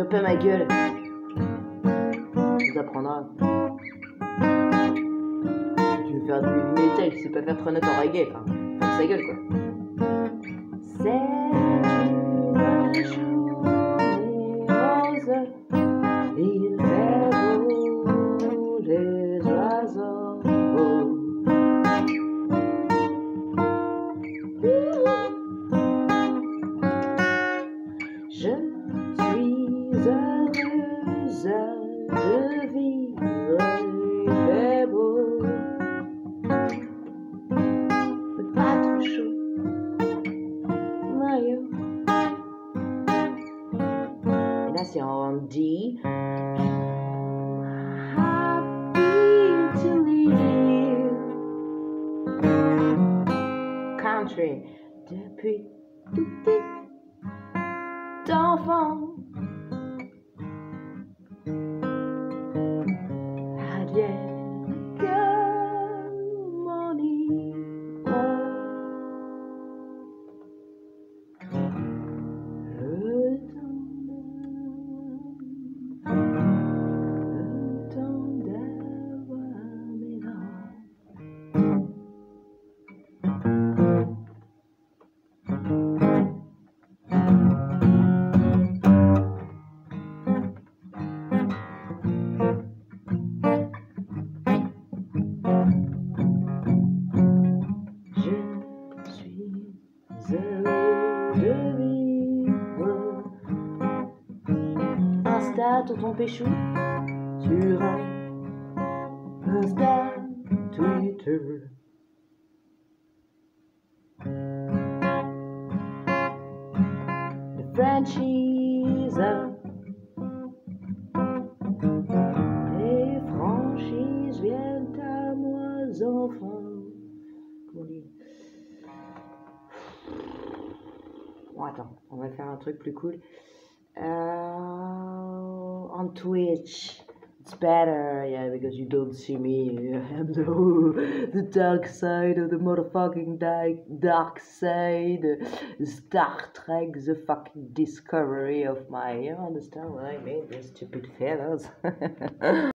Ferme pas ma gueule. Tu nous apprendras. Tu veux faire du métal, tu sais pas faire 3 notes en reggae. Enfin, ferme sa gueule, quoi. C'est une journée rose. Il fait beau, les oiseaux beaux. Je suis heureuse de vivre, il fait beau, mais pas trop chaud, maillot. Et là c'est en D. Happy to live country depuis tout petit d'enfant. Advienne que m'en ivre. Le temps d'avoir mes dents. Je suis heureux de vivre. Insta, tonton Péchou, sur Insta, Twitter. Les franchises, les franchises viennent à moi, enfants. Bon, attends, on va faire un truc plus cool. On Twitch, it's better, yeah, because you don't see me. I'm the dark side of the motherfucking dark side. Star Trek, the fucking discovery of my. You understand what I mean, you stupid fellas?